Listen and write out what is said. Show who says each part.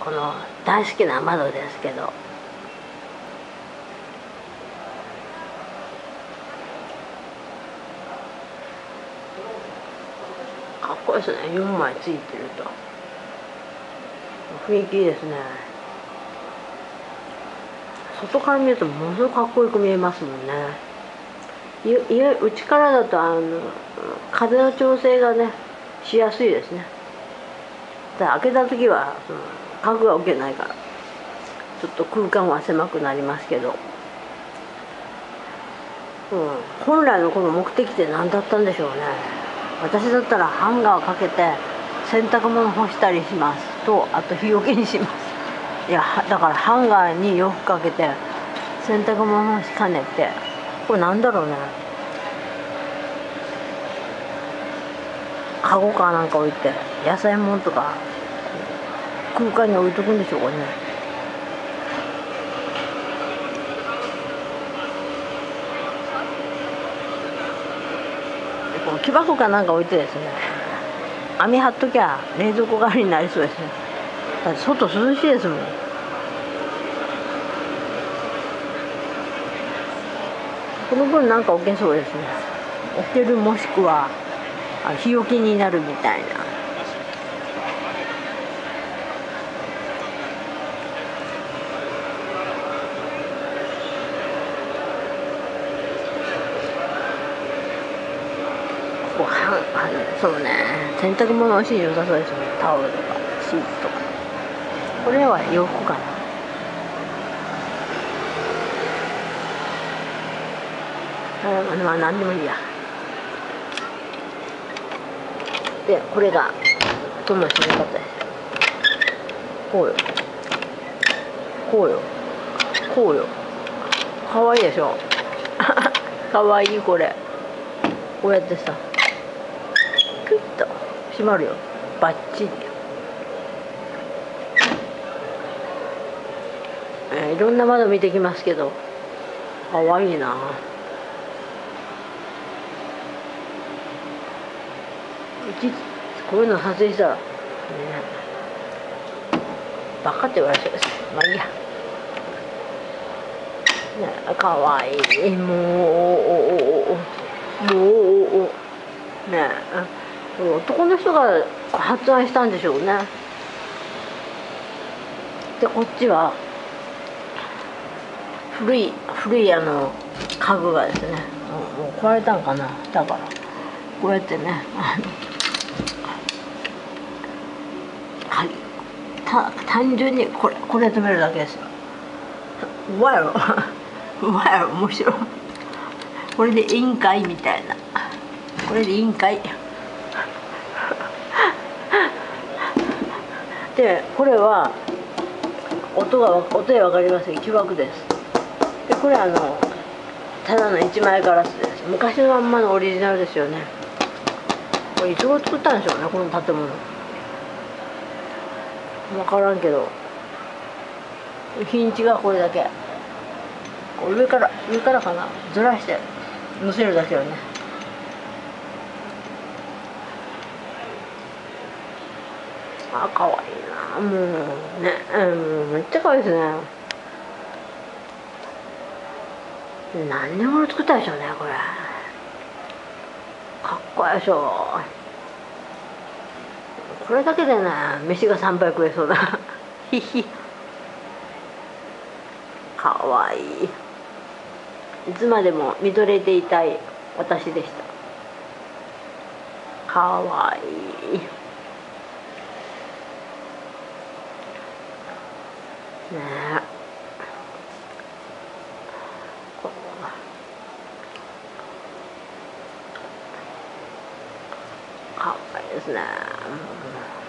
Speaker 1: この大好きな窓ですけど、かっこいいですね。4枚ついてると雰囲気いいですね。外から見るとものすごくかっこよく見えますもんね。内からだと風の調整がねしやすいですね。だから開けた時は家具が置けないからちょっと空間は狭くなりますけど、本来のこの目的って何だったんでしょうね。私だったらハンガーをかけて洗濯物干したりしますと、あと日よけにします。いやだからハンガーに洋服かけて洗濯物干しかねて、これなんだろうね、カゴかなんか置いて野菜物とか空間に置いとくんでしょうかね。この木箱かなんか置いてですね、網張っときゃ冷蔵庫代わりになりそうですね。だって外涼しいですもん。この分なんか置けそうですね。置ける、もしくは日よけになるみたいな。そうね、洗濯物欲しいに良さそうですね。タオルとかシーツとか。これは洋服かな。まあ何でもいいや。でこれがどんな締め方ですよ。こうよこうよこうよ。かわいいでしょかわいい。これこうやってさクイッと閉まるよ、バッチリ。いろんな窓見てきますけど、かわいいな。こういうの撮影したらね、バカって言われそうです。まあいいや。ね、かわいい。もうね、男の人が発案したんでしょうね。でこっちは古い家具がですね、もう壊れたんかな。だからこうやってね単純にこれ止めるだけですよ。うまいやろうまいやろ、面白い。これでいいんかいみたいな。これでいいんかいでこれは音で分かりません。木枠です。でこれただの一枚ガラスです。昔のまんまのオリジナルですよね。これいつ頃作ったんでしょうね、この建物。分からんけど日にちがこれだけ。上からかな、ずらして乗せるだけよね。かわいいな。もうね、めっちゃかわいいですね。何年頃作ったでしょうね、これ。かっこいいでしょ。これだけでね、飯が3杯食えそうだひひ。かわいい。いつまでも見とれていたい私でした。かわいいねえ。かわいいですね。